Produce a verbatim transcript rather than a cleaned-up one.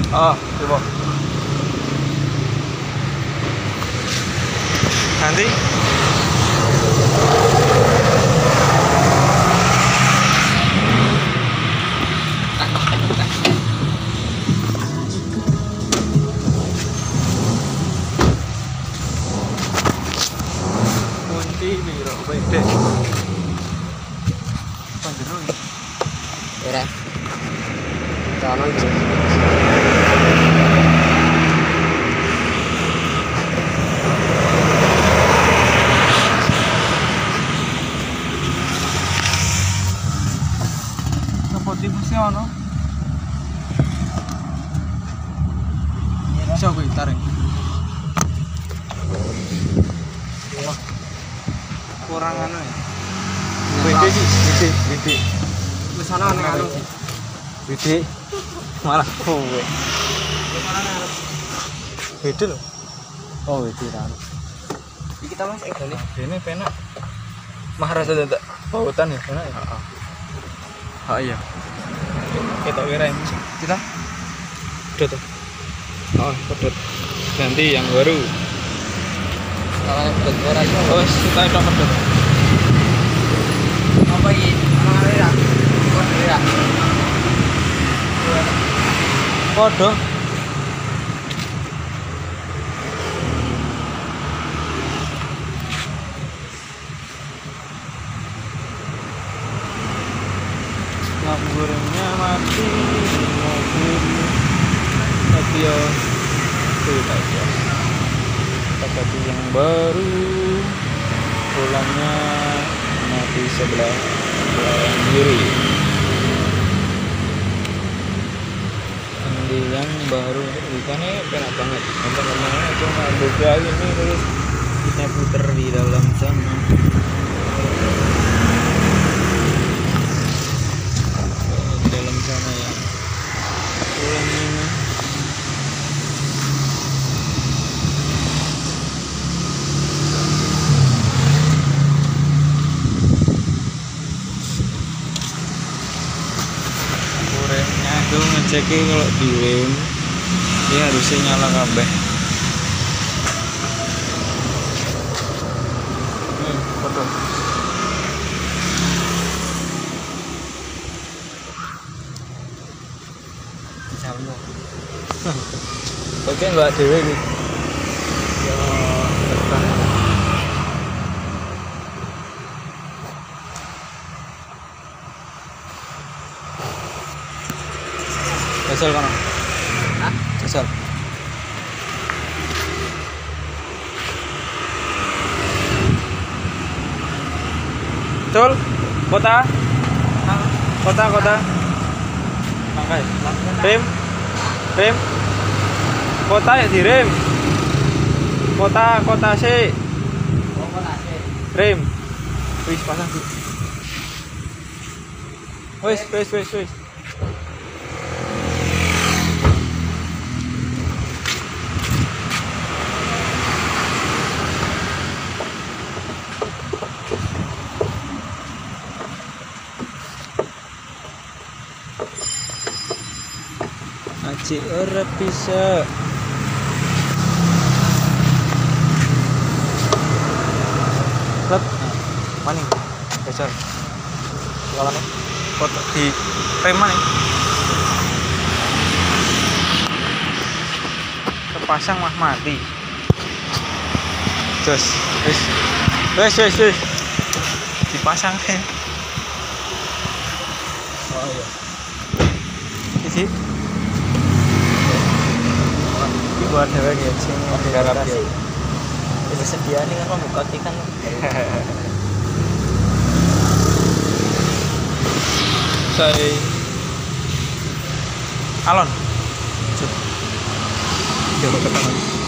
Oh, coba. Nanti kunci biro beda. Panjenengan. Ya. Jangan terus. Tipusnya ono. Bisa gue tarik. Wah. Kurang anu ya. Bede sih, bede, bede. Wis ana ning anu. Bede. Malah kowe. Bede lho. Oh, bede kan. Iki kita Mas egane. Dene penak. Maharasa dadak pautan ya, penak ya. Heeh. Oh iya. Kita kira kita pedot oh pedot ganti yang baru Kalau pedot ora iso. Oh kita itu pedot Apa iki? Ana ya? Kode ya. Podo lampu gorengnya mati mobil tapi ya cerita aja tapi yang baru pulangnya mati sebelah sebelah kiri ini yang baru ikannya enak banget teman-teman cuma beda ini terus kita puter di dalam sana sana ya pulang ini gorengnya tuh ngeceknya kalau di rem ini harusnya nyala kabeh nih foto oke enggak dewe gitu ya terbang Jajal kan? Hah? Jajal Betul? Kota? Kota, kota Mangkai Rem Rem Kota ya di rem Kota, kota C Oh, kota C. Rem wis pasang tuh wis, wis, wis, wis Aci ora bisa Lep, mana? Geser. Kalau nih, foto di rem mana? Terpasang mah mati. Jos, wes, wes, wes, wes. Dipasang kan? Oh iya. Isi. Ini buat dewe ya, sing garap ya. Itu sedia nih kan buka ikan. Saya Alon. Coba ketemu.